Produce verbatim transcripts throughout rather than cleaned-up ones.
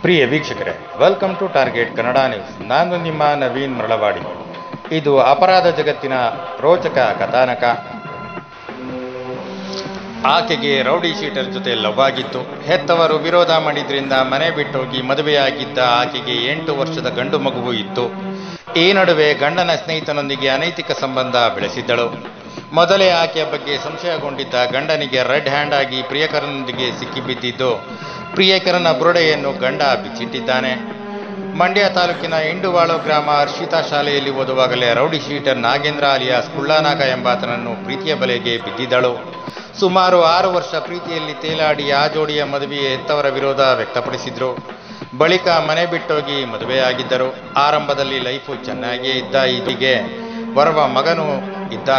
ಪ್ರಿಯ ವೀಕ್ಷಕರೇ, welcome to Target Kannada news. ನಾನು ನಿಮ್ಮ ನವೀನ್ ಮರಳವಾಡಿ. ಇದು ಅಪರಾಧ ಜಗತ್ತಿನ ರೋಚಕ ಕಥಾನಕ. ಆಕೆಗೆ ರೌಡಿ ಶೀಟರ್ ಜೊತೆ ಲವ್ ಆಗಿತ್ತು. ಹೆತ್ತವರು ವಿರೋಧ ಮಾಡಿದ್ರಿಂದ ಮನೆ ಬಿಟ್ಟೋಗಿ ಮದುವೆಯಾಗಿದ್ದ ಆಕೆಗೆ ಎಂಟು ವರ್ಷದ ಗಂಡು ಮಗುವು ಇತ್ತು. ಈ ನಡುವೆ ಗಂಡನ ಸ್ನೇಹಿತನೊಂದಿಗೆ ಅನೈತಿಕ ಸಂಬಂಧ ಬೆಳೆಸಿದ್ದಳು. ಮೊದಲೇ ಆಕೆಯ ಬಗ್ಗೆ ಸಂಶಯಗೊಂಡಿದ್ದ ಗಂಡನಿಗೆ ರೆಡ್ ಹ್ಯಾಂಡ್ ಆಗಿ ಪ್ರಿಯಕರನೊಂದಿಗೆ ಸಿಕ್ಕಿಬಿದ್ದಿದ್ದು, ಪ್ರಿಯಕರನ ಬುರುಡೆಯನ್ನು ಗಂಡ ಬಿಚ್ಚಿಟ್ಟಿದ್ದಾನೆ. ಮಂಡ್ಯ ತಾಲೂಕಿನ ಇಂಡುವಾಳು ಗ್ರಾಮ ಹರ್ಷಿತಾ ಶಾಲೆಯಲ್ಲಿ ಓದುವಾಗಲೇ rowdy sheeter Nagendra alias Kullanaga ಎಂಬಾತನನ್ನು ಪ್ರೀತಿಯ ಬಲೆಗೆ ಬಿದ್ದಿದ್ದಳು. ಸುಮಾರು ಆರು ವರ್ಷ ಪ್ರೀತಿಯಲ್ಲಿ ತೇಲಾಡಿ ಆ ಜೋಡಿಯ ಮದುವೆಯ ಹೆತ್ತವರ ವಿರೋಧ ವ್ಯಕ್ತಪಡಿಸಿದ್ರು. ಬಳಿಕ ಮನೆ ಬಿಟ್ಟೋಗಿ ಮದುವೆಯಾಗಿದ್ದರು. ಆರಂಭದಲ್ಲಿ ಲೈಫು ಚೆನ್ನಾಗಿಯೇ ಇದ್ದ. ಈಗಿಗೆ ಬರುವ ಮಗನೂ ಇದ್ದ.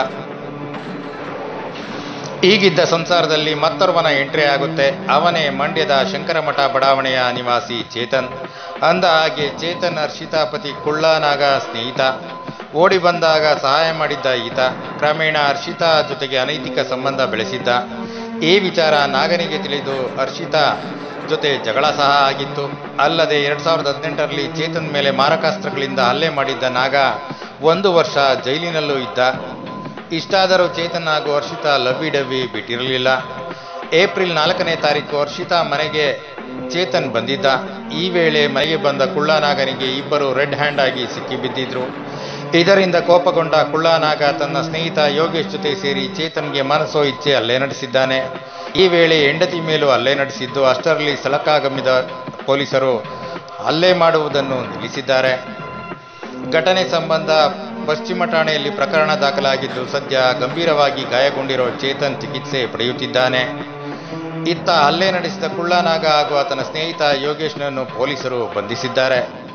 ಈಗಿದ್ದ ಸಂಸಾರದಲ್ಲಿ ಮತ್ತೊರ್ವನ ಎಂಟ್ರಿ ಆಗುತ್ತೆ. ಅವನೇ ಮಂಡ್ಯದ ಶಂಕರಮಠ ಬಡಾವಣೆಯ ನಿವಾಸಿ ಚೇತನ್. ಅಂದ ಹಾಗೆ ಚೇತನ್ ಹರ್ಷಿತಾ ಪತಿ ಕುಳ್ಳಾನಾಗ ಸ್ನೇಹಿತ. ಓಡಿ ಬಂದಾಗ ಸಹಾಯ ಮಾಡಿದ್ದ ಈತ ಕ್ರಮೇಣ ಹರ್ಷಿತಾ ಜೊತೆಗೆ ಅನೈತಿಕ ಸಂಬಂಧ ಬೆಳೆಸಿದ್ದ. ಈ ವಿಚಾರ ನಾಗನಿಗೆ ತಿಳಿದು ಹರ್ಷಿತಾ ಜೊತೆ ಜಗಳ ಸಹ ಆಗಿತ್ತು. ಅಲ್ಲದೆ ಎರಡ್ ಸಾವಿರದ ಹದಿನೆಂಟರಲ್ಲಿ ಚೇತನ್ ಮೇಲೆ ಮಾರಕಾಸ್ತ್ರಗಳಿಂದ ಹಲ್ಲೆ ಮಾಡಿದ್ದ ನಾಗ ಒಂದು ವರ್ಷ ಜೈಲಿನಲ್ಲೂ ಇದ್ದ. ಇಷ್ಟಾದರೂ ಚೇತನ್ ಹಾಗೂ ಹರ್ಷಿತಾ ಲವ್ವಿ ಡವ್ವಿ ಬಿಟ್ಟಿರಲಿಲ್ಲ. ಏಪ್ರಿಲ್ ನಾಲ್ಕನೇ ತಾರೀಕು ಹರ್ಷಿತಾ ಮನೆಗೆ ಚೇತನ್ ಬಂದಿದ್ದ. ಈ ವೇಳೆ ಮನೆಗೆ ಬಂದ ಕುಳ್ಳಾನಾಗನಿಗೆ ಇಬ್ಬರು ರೆಡ್ ಹ್ಯಾಂಡ್ ಆಗಿ ಸಿಕ್ಕಿಬಿದ್ದಿದ್ರು. ಇದರಿಂದ ಕೋಪಗೊಂಡ ಕುಳ್ಳಾನಾಗ ತನ್ನ ಸ್ನೇಹಿತ ಯೋಗೇಶ್ ಜೊತೆ ಸೇರಿ ಚೇತನ್ಗೆ ಮನಸೋ ಇಚ್ಛೆ ಹಲ್ಲೆ ನಡೆಸಿದ್ದಾನೆ. ಈ ವೇಳೆ ಹೆಂಡತಿ ಮೇಲೂ ಹಲ್ಲೆ ನಡೆಸಿದ್ದು, ಅಷ್ಟರಲ್ಲಿ ಸ್ಥಳಕ್ಕಾಗಮಿದ ಪೊಲೀಸರು ಹಲ್ಲೆ ಮಾಡುವುದನ್ನು ನಿಲ್ಲಿಸಿದ್ದಾರೆ. ಘಟನೆ ಸಂಬಂಧ ಪಶ್ಚಿಮ ಠಾಣೆಯಲ್ಲಿ ಪ್ರಕರಣ ದಾಖಲಾಗಿದ್ದು, ಸದ್ಯ ಗಂಭೀರವಾಗಿ ಗಾಯಗೊಂಡಿರೋ ಚೇತನ್ ಚಿಕಿತ್ಸೆ ಪಡೆಯುತ್ತಿದ್ದಾನೆ. ಇತ್ತ ಹಲ್ಲೆ ನಡೆಸಿದ ಕುಳ್ಳಾನಾಗ ಹಾಗೂ ಆತನ ಸ್ನೇಹಿತ ಯೋಗೇಶ್ನನ್ನು ಪೊಲೀಸರು ಬಂಧಿಸಿದ್ದಾರೆ.